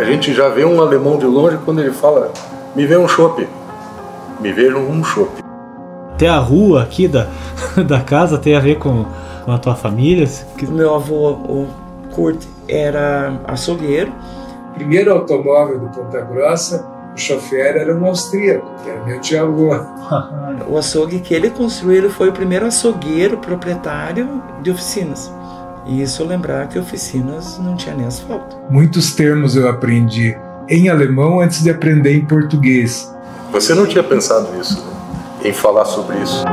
A gente já vê um alemão de longe quando ele fala: me vê um chopp, me vejam um chopp. Até a rua aqui da casa tem a ver com a tua família? O meu avô, o Kurt, era açougueiro. O primeiro automóvel do Ponta Grossa, o chofer era um austríaco, que era meu tio-avô. O açougue que ele construiu, ele foi o primeiro açougueiro proprietário de oficinas. E isso lembrar que oficinas não tinha nem asfalto. Muitos termos eu aprendi em alemão antes de aprender em português. Você não tinha pensado nisso, né? Em falar sobre isso?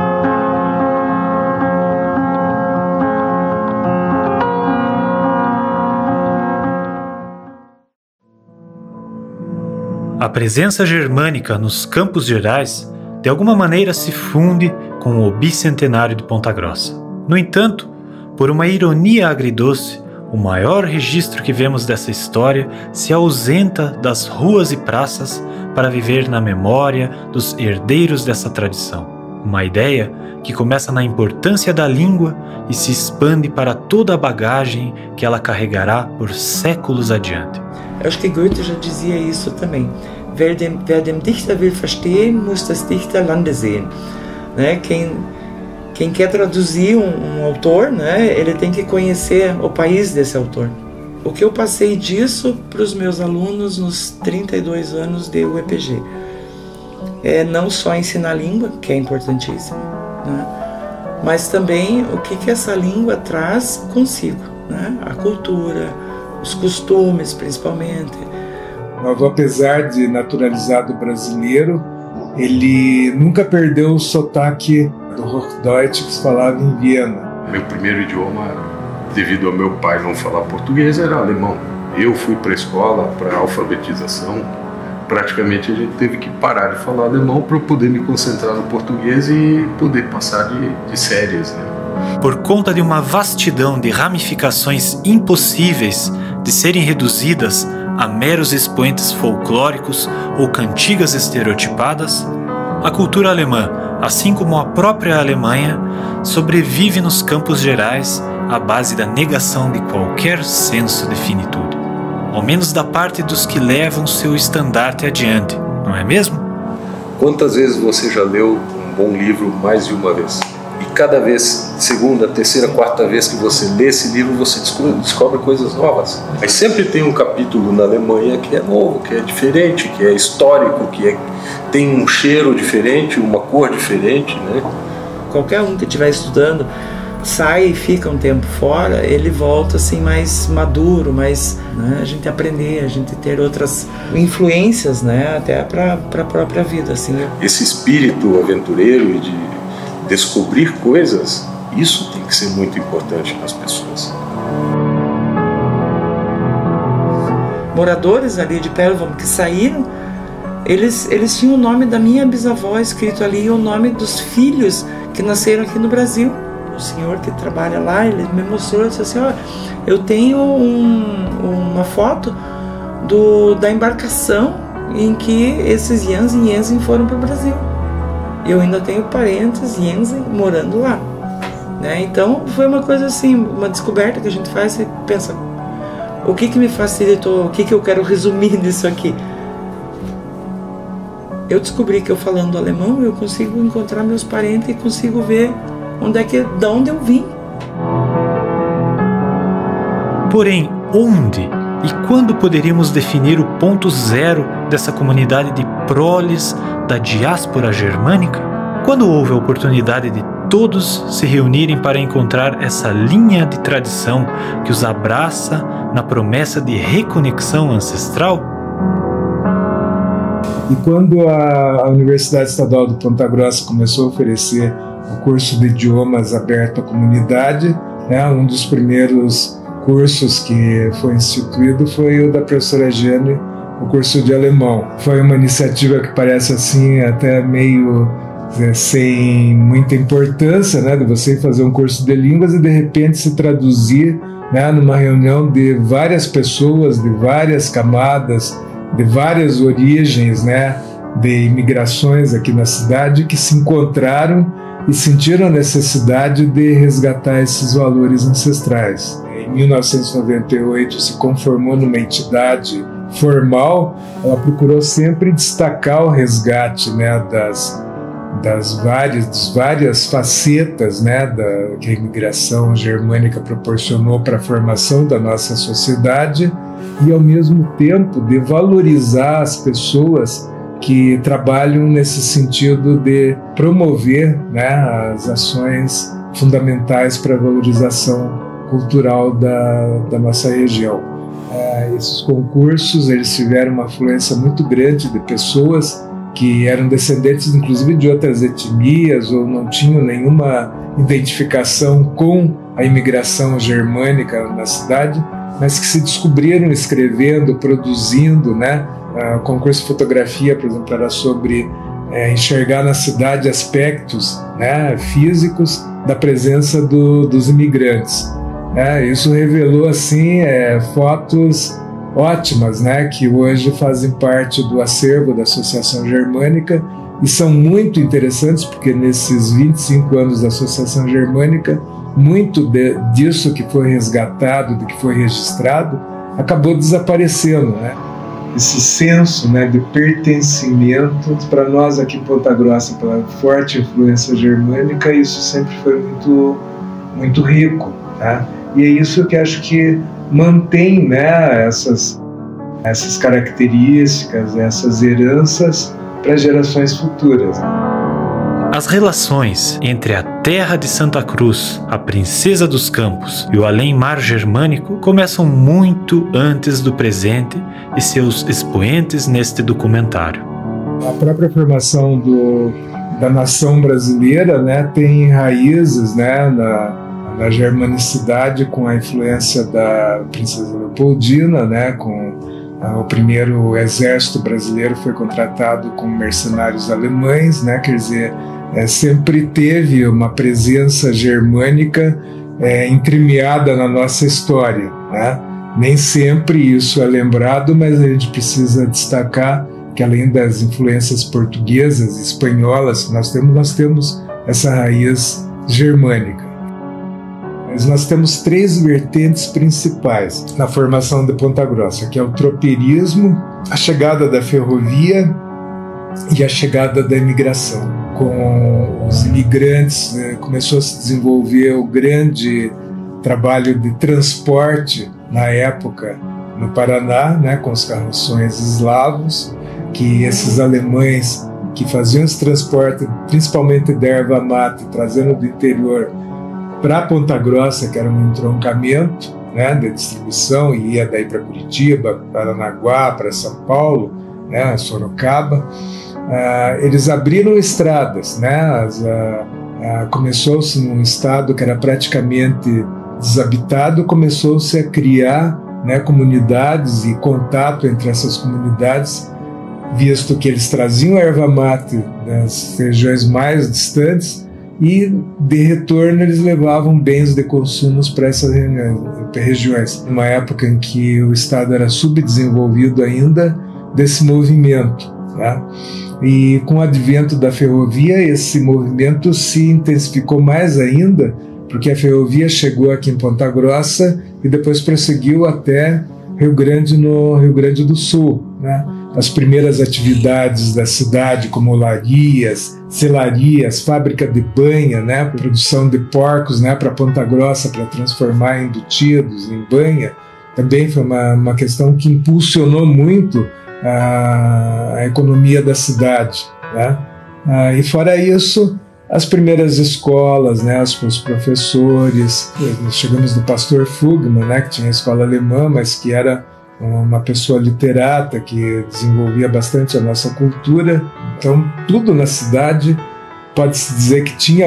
A presença germânica nos Campos Gerais de alguma maneira se funde com o bicentenário de Ponta Grossa. No entanto, por uma ironia agridoce, o maior registro que vemos dessa história se ausenta das ruas e praças para viver na memória dos herdeiros dessa tradição. Uma ideia que começa na importância da língua e se expande para toda a bagagem que ela carregará por séculos adiante. Eu acho que Goethe já dizia isso também. Wer dem Dichter will verstehen, muss das Dichterlande sehen. Né? Quem quer traduzir um autor, né, ele tem que conhecer o país desse autor. O que eu passei disso para os meus alunos nos 32 anos de UEPG é não só ensinar a língua, que é importantíssimo, né, mas também o que essa língua traz consigo, né, a cultura, os costumes principalmente. Meu avô, apesar de naturalizado brasileiro, ele nunca perdeu o sotaque do Hochdeutsch que se falava em Viena. Meu primeiro idioma, devido ao meu pai não falar português, era alemão. Eu fui para a escola, para a alfabetização. Praticamente a gente teve que parar de falar alemão para eu poder me concentrar no português e poder passar de séries, né? Por conta de uma vastidão de ramificações impossíveis de serem reduzidas a meros expoentes folclóricos ou cantigas estereotipadas, a cultura alemã, assim como a própria Alemanha, sobrevive nos Campos Gerais à base da negação de qualquer senso de finitude, ao menos da parte dos que levam seu estandarte adiante, não é mesmo? Quantas vezes você já leu um bom livro mais de uma vez? E cada vez, segunda, terceira, quarta vez que você lê esse livro, você descobre coisas novas. Mas sempre tem um capítulo na Alemanha que é novo, que é diferente, que é histórico, que tem um cheiro diferente, uma cor diferente, né? Qualquer um que estiver estudando, sai e fica um tempo fora, ele volta assim mais maduro, mais, né, a gente aprender, a gente ter outras influências, né, até para a própria vida, assim. Esse espírito aventureiro e de descobrir coisas, isso tem que ser muito importante nas pessoas. Moradores ali de Perlwurm que saíram, eles tinham o nome da minha bisavó escrito ali e o nome dos filhos que nasceram aqui no Brasil. O senhor que trabalha lá, ele me mostrou, disse assim, ó, eu tenho uma foto da embarcação em que esses Jansen e Jensen foram para o Brasil. Eu ainda tenho parentes Jensen morando lá, né? Então foi uma coisa assim, uma descoberta que a gente faz e pensa, o que me facilitou, o que eu quero resumir nisso aqui? Eu descobri que eu falando alemão eu consigo encontrar meus parentes e consigo ver de onde eu vim. Porém, onde e quando poderíamos definir o ponto zero dessa comunidade de proles da diáspora germânica? Quando houve a oportunidade de todos se reunirem para encontrar essa linha de tradição que os abraça na promessa de reconexão ancestral? E quando a Universidade Estadual de Ponta Grossa começou a oferecer o curso de idiomas aberto à comunidade, né, um dos primeiros cursos que foi instituído foi o da professora Jane, o curso de alemão. Foi uma iniciativa que parece assim até meio sem muita importância, né, de você fazer um curso de línguas e de repente se traduzir, né, numa reunião de várias pessoas, de várias camadas, de várias origens, né, de imigrações aqui na cidade que se encontraram e sentiram a necessidade de resgatar esses valores ancestrais. Em 1998 se conformou numa entidade formal, ela procurou sempre destacar o resgate, né, das várias facetas, né, que a imigração germânica proporcionou para a formação da nossa sociedade, e ao mesmo tempo de valorizar as pessoas que trabalham nesse sentido de promover, né, as ações fundamentais para a valorização cultural da nossa região. Esses concursos, eles tiveram uma afluência muito grande de pessoas que eram descendentes inclusive de outras etnias ou não tinham nenhuma identificação com a imigração germânica na cidade, mas que se descobriram escrevendo, produzindo, né? O concurso de fotografia, por exemplo, era sobre enxergar na cidade aspectos, né, físicos da presença dos imigrantes. Isso revelou assim fotos ótimas, né, que hoje fazem parte do acervo da Associação Germânica e são muito interessantes porque nesses 25 anos da Associação Germânica, muito disso que foi resgatado, do que foi registrado, acabou desaparecendo, né? Esse senso, né, de pertencimento, para nós aqui em Ponta Grossa, pela forte influência germânica, isso sempre foi muito rico, tá? E é isso que acho que mantém, né, essas características, essas heranças para gerações futuras. As relações entre a terra de Santa Cruz, a Princesa dos Campos e o além-mar germânico começam muito antes do presente e seus expoentes neste documentário. A própria formação da nação brasileira, né, tem raízes, né, na germanicidade, com a influência da Princesa Leopoldina, né, com o primeiro exército brasileiro foi contratado com mercenários alemães, né, quer dizer, sempre teve uma presença germânica entremeada na nossa história, né? Nem sempre isso é lembrado, mas a gente precisa destacar que além das influências portuguesas e espanholas que nós temos essa raiz germânica. Mas nós temos 3 vertentes principais na formação de Ponta Grossa, que é o tropeirismo, a chegada da ferrovia e a chegada da imigração. Com os imigrantes, começou a se desenvolver o grande trabalho de transporte na época no Paraná, né, com os carroções eslavos, que esses alemães que faziam esse transporte, principalmente de erva mate, trazendo do interior para Ponta Grossa, que era um entroncamento, né, de distribuição, e ia daí para Curitiba, Paranaguá, para São Paulo, né, Sorocaba. Eles abriram estradas, né? Começou-se num estado que era praticamente desabitado, começou-se a criar, né, comunidades e contato entre essas comunidades, visto que eles traziam a erva mate das regiões mais distantes e, de retorno, eles levavam bens de consumo para essas regiões. Numa época em que o estado era subdesenvolvido ainda desse movimento, tá? E com o advento da ferrovia, esse movimento se intensificou mais ainda, porque a ferrovia chegou aqui em Ponta Grossa e depois prosseguiu até Rio Grande, no Rio Grande do Sul, né? As primeiras atividades da cidade, como olarias, selarias, fábrica de banha, né? Produção de porcos, né? Para Ponta Grossa, para transformar embutidos em banha, também foi uma questão que impulsionou muito a economia da cidade, né? E fora isso, as primeiras escolas, né, os professores, nós chegamos do pastor Fugman, né, que tinha a escola alemã, mas que era uma pessoa literata que desenvolvia bastante a nossa cultura. Então, tudo na cidade pode-se dizer que tinha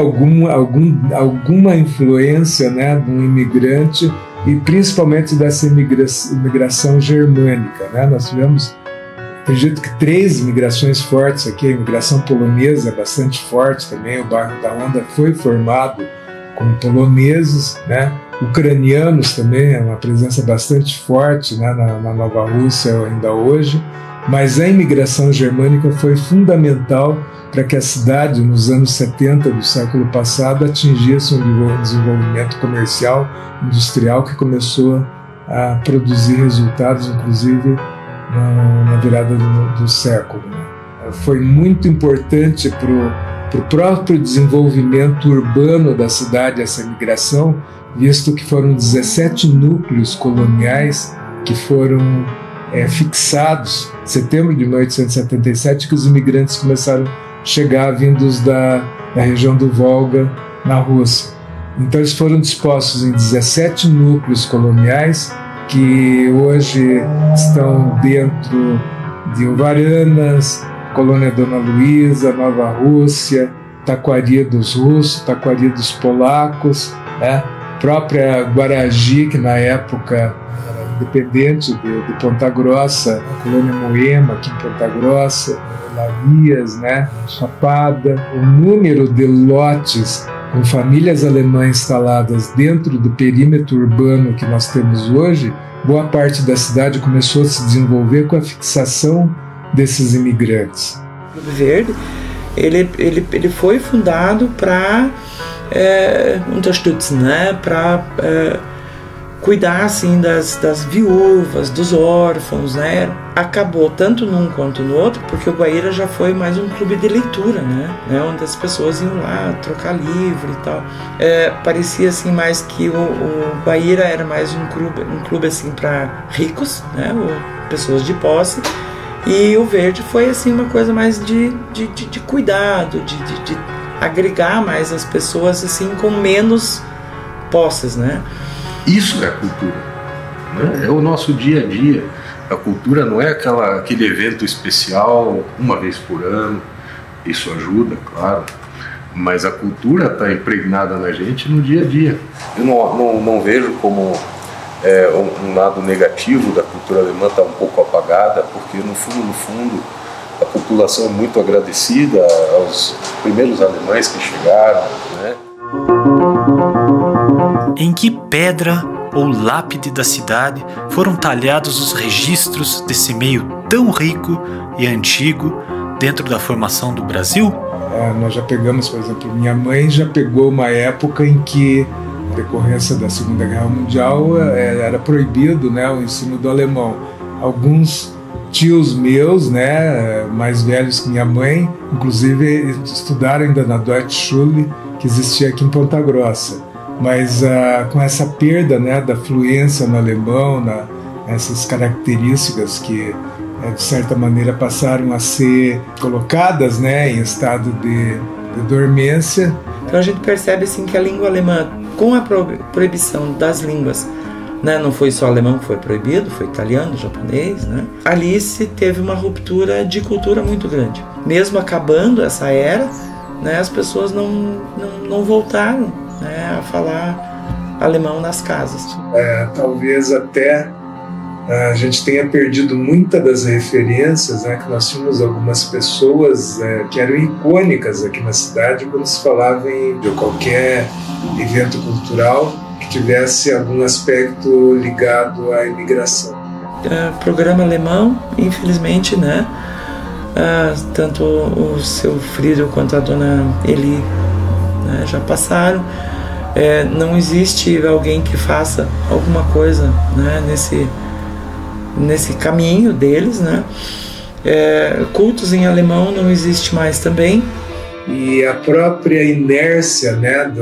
alguma influência, né, de um imigrante e principalmente dessa imigração germânica, né? Nós tivemos, acredito que 3 imigrações fortes aqui. A imigração polonesa é bastante forte também, o bairro da Onda foi formado com poloneses, né? Ucranianos também, é uma presença bastante forte, né, na Nova Rússia ainda hoje, mas a imigração germânica foi fundamental para que a cidade, nos anos 70 do século passado, atingisse um desenvolvimento comercial, industrial, que começou a produzir resultados, inclusive na virada do século. Foi muito importante para o próprio desenvolvimento urbano da cidade essa migração, visto que foram 17 núcleos coloniais que foram fixados em setembro de 1877, que os imigrantes começaram a chegar vindos da região do Volga, na Rússia. Então eles foram dispostos em 17 núcleos coloniais que hoje estão dentro de Uvaranas, Colônia Dona Luísa, Nova Rússia, Taquari dos russos, Taquari dos polacos, própria Guaragi, que na época era independente de Ponta Grossa, a Colônia Moema aqui em Ponta Grossa, Larias, Chapada. O número de lotes com famílias alemãs instaladas dentro do perímetro urbano que nós temos hoje, boa parte da cidade começou a se desenvolver com a fixação desses imigrantes. O Clube Verde, ele foi fundado para unterstützen, para cuidar assim das viúvas, dos órfãos, Acabou tanto num quanto no outro, porque o Guaíra já foi mais um clube de leitura, onde as pessoas iam lá trocar livro e tal. Parecia assim mais que o Guaíra era mais um clube assim para ricos, pessoas de posse, e o Verde foi assim uma coisa mais de cuidado, de agregar mais as pessoas assim com menos posses, Isso é a cultura, É o nosso dia a dia. A cultura não é aquele evento especial uma vez por ano. Isso ajuda, claro, mas a cultura está impregnada na gente no dia a dia. Eu não vejo como um lado negativo da cultura alemã estar um pouco apagada, porque no fundo a população é muito agradecida aos primeiros alemães que chegaram, Em que pedra ou lápide da cidade foram talhados os registros desse meio tão rico e antigo dentro da formação do Brasil? Nós já pegamos, por exemplo, minha mãe já pegou uma época em que, em decorrência da Segunda Guerra Mundial, era proibido o ensino do alemão. Alguns tios meus, mais velhos que minha mãe, inclusive estudaram ainda na Deutsche Schule, que existia aqui em Ponta Grossa. Mas com essa perda da fluência no alemão, essas características que de certa maneira passaram a ser colocadas em estado de dormência. Então a gente percebe assim que a língua alemã, com a proibição das línguas, não foi só alemão que foi proibido, foi italiano, japonês, ali se teve uma ruptura de cultura muito grande. Mesmo acabando essa era, as pessoas não voltaram a falar alemão nas casas. Talvez até a gente tenha perdido muitas das referências, que nós tínhamos algumas pessoas que eram icônicas aqui na cidade quando se falava de qualquer evento cultural que tivesse algum aspecto ligado à imigração. Programa alemão, infelizmente, tanto o seu Friedel quanto a dona Eli já passaram. Não existe alguém que faça alguma coisa nesse caminho deles, cultos em alemão não existe mais também. E a própria inércia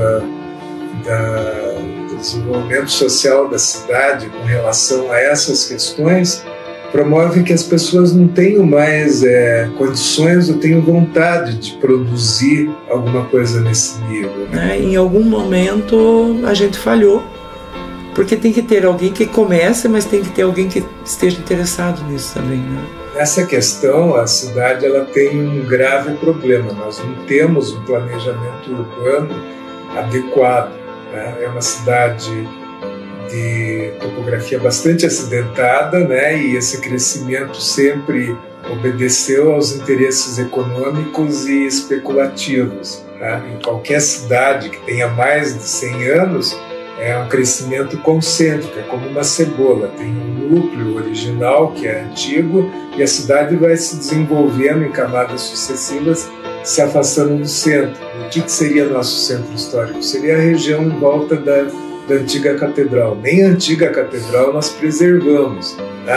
do desenvolvimento social da cidade com relação a essas questões promove que as pessoas não tenham mais condições ou tenham vontade de produzir alguma coisa nesse nível. Em algum momento a gente falhou, porque tem que ter alguém que comece, mas tem que ter alguém que esteja interessado nisso também. Nessa questão, a cidade ela tem um grave problema. Nós não temos um planejamento urbano adequado. É uma cidade de topografia bastante acidentada, e esse crescimento sempre obedeceu aos interesses econômicos e especulativos. Em qualquer cidade que tenha mais de 100 anos, é um crescimento concêntrico, é como uma cebola, tem um núcleo original que é antigo e a cidade vai se desenvolvendo em camadas sucessivas, se afastando do centro. O que seria nosso centro histórico? Seria a região em volta da antiga catedral. Nem a antiga catedral nós preservamos.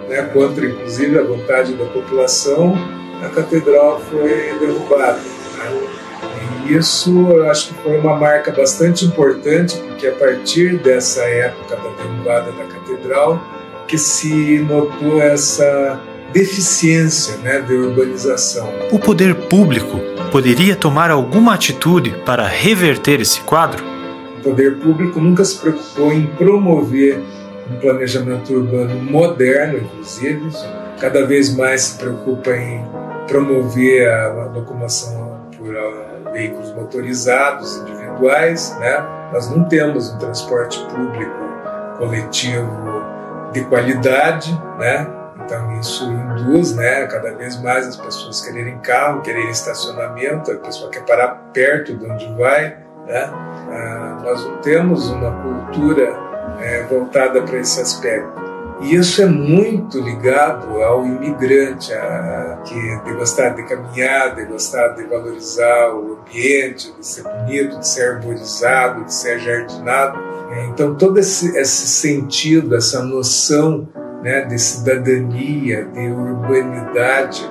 né, contra inclusive a vontade da população, a catedral foi derrubada, né? E isso eu acho que foi uma marca bastante importante, porque a partir dessa época da derrubada da catedral que se notou essa deficiência, né, de urbanização. O poder público poderia tomar alguma atitude para reverter esse quadro? O poder público nunca se preocupou em promover um planejamento urbano moderno, inclusive. Cada vez mais se preocupa em promover a locomoção por veículos motorizados, individuais, né? Nós não temos um transporte público coletivo de qualidade, né? Então isso induz, né, cada vez mais as pessoas quererem carro, quererem estacionamento, a pessoa quer parar perto de onde vai, né? Nós não temos uma cultura voltada para esse aspecto. E isso é muito ligado ao imigrante, de gostar de caminhar, de gostar de valorizar o ambiente, de ser bonito, de ser arborizado, de ser jardinado. Então todo esse sentido, essa noção, né, de cidadania, de urbanidade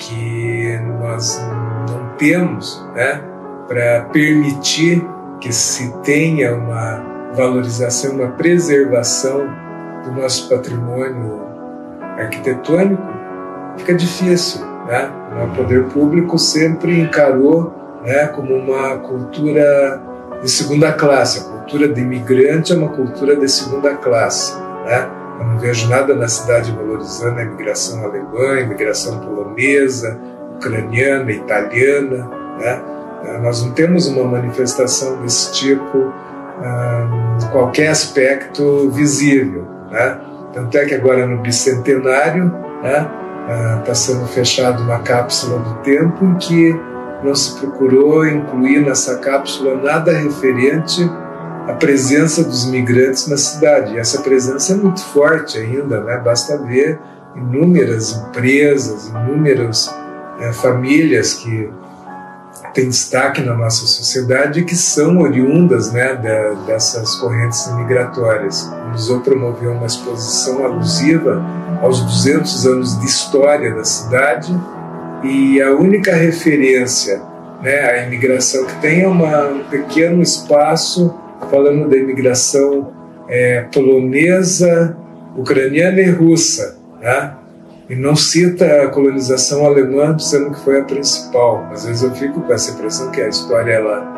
que nós não temos, né, para permitir que se tenha uma valorização, uma preservação do nosso patrimônio arquitetônico, fica difícil, né? O poder público sempre encarou, né, como uma cultura de segunda classe. A cultura de imigrante é uma cultura de segunda classe, né? Eu não vejo nada na cidade valorizando a imigração alemã, a imigração polonesa, ucraniana, italiana, né? Nós não temos uma manifestação desse tipo em qualquer aspecto visível, né? Tanto é que agora no bicentenário, né, está sendo fechada uma cápsula do tempo em que não se procurou incluir nessa cápsula nada referente à presença dos imigrantes na cidade. E essa presença é muito forte ainda, né? Basta ver inúmeras empresas, inúmeras famílias que têm destaque na nossa sociedade e que são oriundas, né, dessas correntes migratórias. O museu promoveu uma exposição alusiva aos 200 anos de história da cidade e a única referência, né, à imigração que tem é um pequeno espaço falando da imigração polonesa, ucraniana e russa, né? E não cita a colonização alemã, dizendo que foi a principal. Às vezes eu fico com essa impressão que a história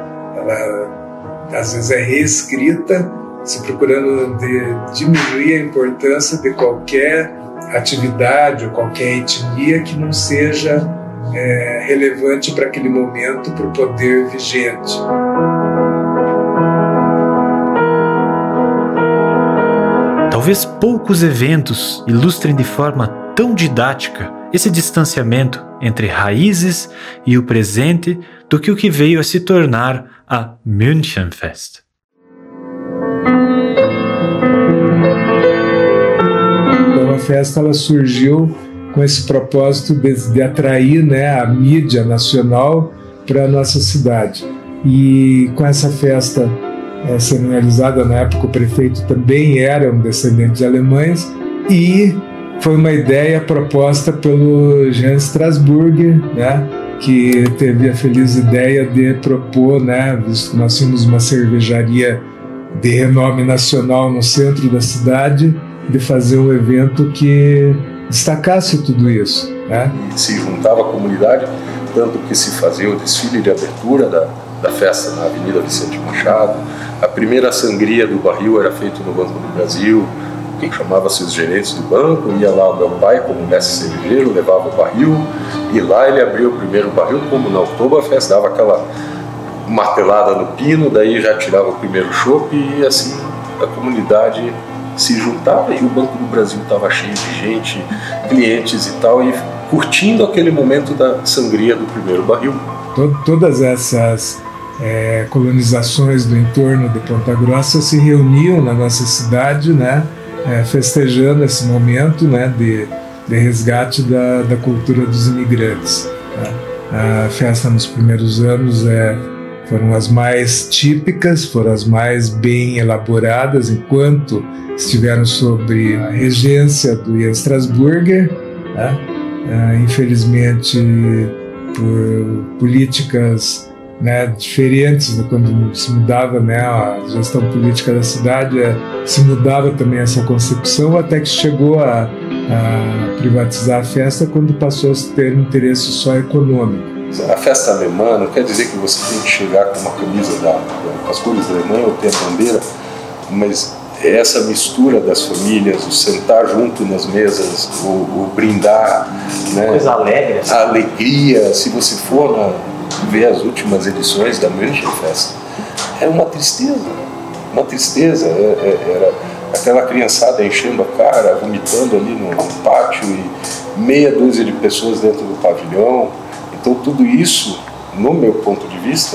ela às vezes é reescrita, se procurando diminuir a importância de qualquer atividade ou qualquer etnia que não seja relevante para aquele momento, para o poder vigente. Talvez poucos eventos ilustrem de forma tão didática esse distanciamento entre raízes e o presente do que o que veio a se tornar a Münchenfest. Então a festa ela surgiu com esse propósito de atrair, né, a mídia nacional para a nossa cidade. E com essa festa sendo realizada na época, o prefeito também era um descendente de alemães e foi uma ideia proposta pelo Jean Strasburger, né, que teve a feliz ideia de propor, né, visto que nós tínhamos uma cervejaria de renome nacional no centro da cidade, de fazer um evento que destacasse tudo isso, né? E se juntava a comunidade, tanto que se fazia o desfile de abertura da festa na Avenida Vicente Machado. A primeira sangria do barril era feita no Banco do Brasil. Quem chamava-se os gerentes do banco, ia lá o meu pai como mestre cervejeiro, levava o barril e lá ele abriu o primeiro barril, como na Oktoberfest, dava aquela martelada no pino, daí já tirava o primeiro chopp e assim a comunidade se juntava e o Banco do Brasil estava cheio de gente, clientes e tal, e curtindo aquele momento da sangria do primeiro barril. Todas essas colonizações do entorno de Ponta Grossa se reuniam na nossa cidade, né, festejando esse momento, né, de resgate da cultura dos imigrantes, né? A festa nos primeiros anos foram as mais típicas, foram as mais bem elaboradas, enquanto estiveram sob a regência do Jens Strasburger, né? Infelizmente, por políticas, né, diferentes, quando se mudava, né, a gestão política da cidade, se mudava também essa concepção, até que chegou a privatizar a festa quando passou a ter um interesse só econômico. A festa alemã não quer dizer que você tem que chegar com uma camisa com as cores da Alemanha ou ter a bandeira, mas é essa mistura das famílias, o sentar junto nas mesas, o brindar, né? Coisa alegre. A alegria. Se você for ver as últimas edições da Münchenfest, é uma tristeza, uma tristeza. Era aquela criançada enchendo a cara, vomitando ali no pátio e meia dúzia de pessoas dentro do pavilhão. Então tudo isso, no meu ponto de vista,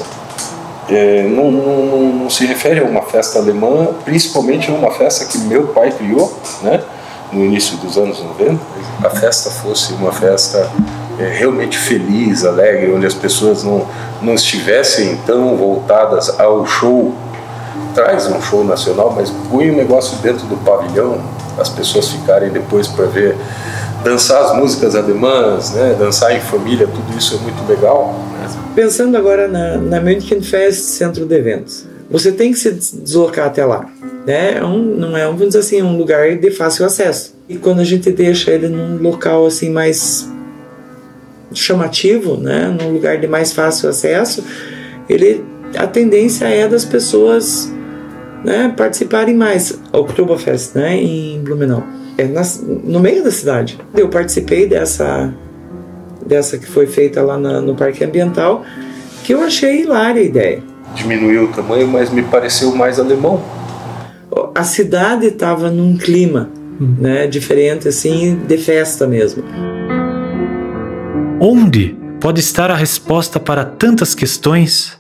não se refere a uma festa alemã, principalmente a uma festa que meu pai criou, né, no início dos anos 90. A festa fosse uma festa realmente feliz, alegre, onde as pessoas não estivessem tão voltadas ao show. Traz um show nacional, mas põe um negócio dentro do pavilhão, as pessoas ficarem depois para ver, dançar as músicas alemãs, né, dançar em família, tudo isso é muito legal. Pensando agora na Münchenfest Centro de Eventos, você tem que se deslocar até lá, né? Não é, vamos dizer assim, um lugar de fácil acesso. E quando a gente deixa ele num local assim mais chamativo, né, num lugar de mais fácil acesso, a tendência é das pessoas, né, participarem mais. A Oktoberfest, né, em Blumenau, no meio da cidade. Eu participei dessa que foi feita lá no Parque Ambiental, que eu achei hilária a ideia. Diminuiu o tamanho, mas me pareceu mais alemão. A cidade estava num clima, né, diferente, assim, de festa mesmo. Onde pode estar a resposta para tantas questões?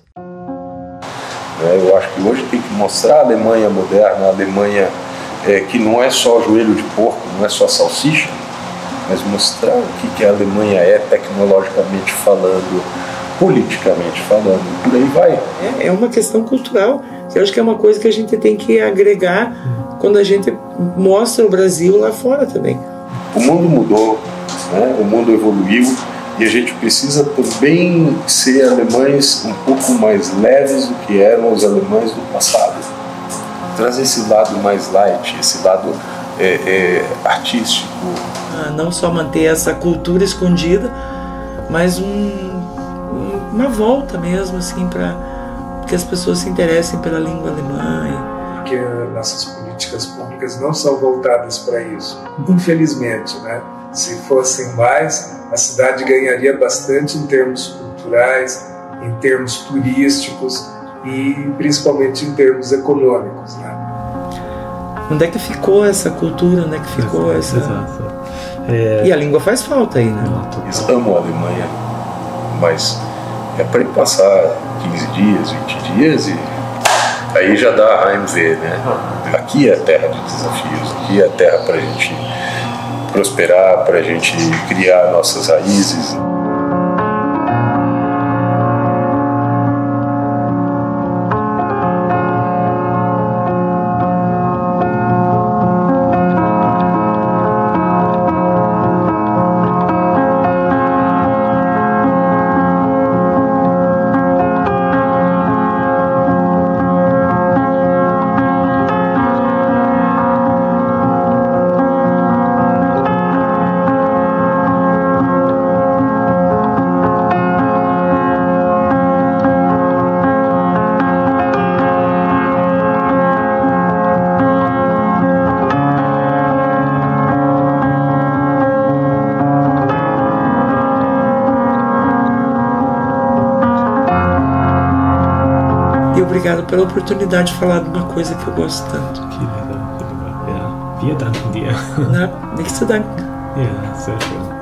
Eu acho que hoje tem que mostrar a Alemanha moderna, a Alemanha que não é só joelho de porco, não é só salsicha, mas mostrar o que a Alemanha é tecnologicamente falando, politicamente falando, por aí vai. É uma questão cultural, que eu acho que é uma coisa que a gente tem que agregar quando a gente mostra o Brasil lá fora também. O mundo mudou, né? O mundo evoluiu e a gente precisa também ser alemães um pouco mais leves do que eram os alemães do passado. Trazer esse lado mais light, esse lado artístico. Não só manter essa cultura escondida, mas uma volta mesmo, assim, para que as pessoas se interessem pela língua alemã. Porque nossas políticas públicas não são voltadas para isso. Infelizmente, né? Se fossem mais, a cidade ganharia bastante em termos culturais, em termos turísticos e principalmente em termos econômicos, né? Onde é que ficou essa cultura? Onde é que ficou essa... E a língua faz falta aí, né? Eles amam a Alemanha, mas é para ir passar 15 dias, 20 dias e aí já dá AMV, né? Aqui é a terra de desafios, aqui é a terra para a gente prosperar, para a gente criar nossas raízes. E obrigado pela oportunidade de falar de uma coisa que eu gosto tanto. Que legal, que legal. Ja, wir danken dir. Nichts zu danken. Ja, sehr schön.